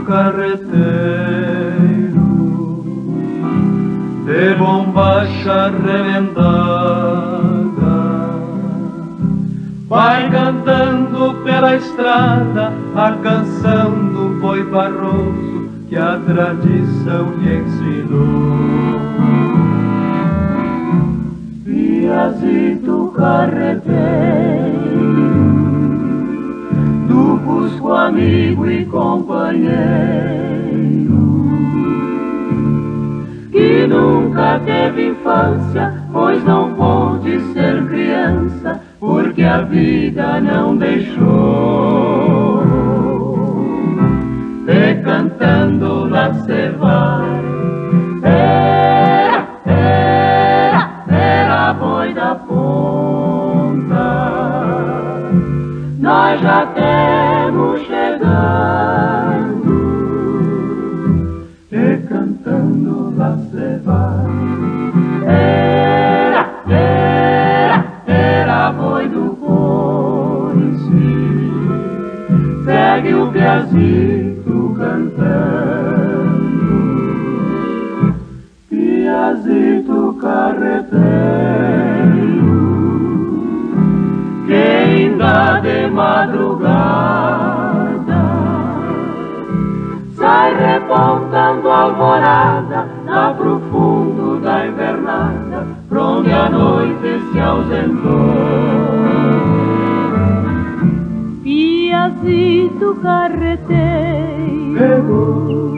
carreteiro de bombacha remendada vai cantando pela estrada a canção do boi barroso que a tradição lhe ensinou. Piazito carreteiro do Cusco, amigo e companheiro, que nunca teve infância, pois não pôde ser criança, porque a vida não deixou. E cantando lá se vai, era boi da ponta, nós já temos chegando. E cantando lá se vai, era boi do coice, segue o piazito cantando. Piazito carreteiro que ainda de madrugada sai repontando alvorada lá pro fundo da invernada, pra onde a noite se ausentou. Piazito carreteiro,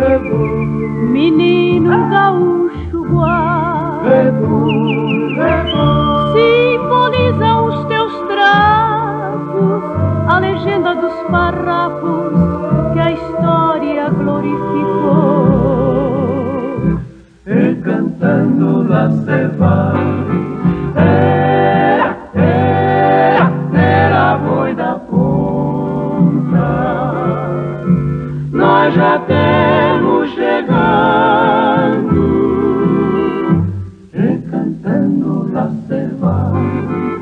menino gaúcho guá, simbolizam os teus trapos a legenda dos farrapos que a história glorificou. E cantando lá se vai, era boi da ponta, nós já temos chegando. E cantando lá se vai,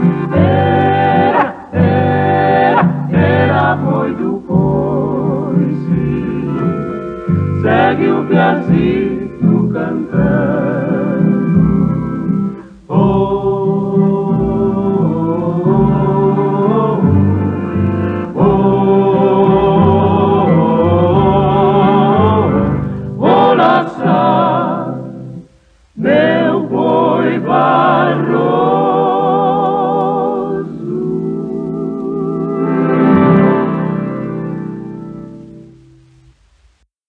era boi do coice, segue o piazito cantando. Oh,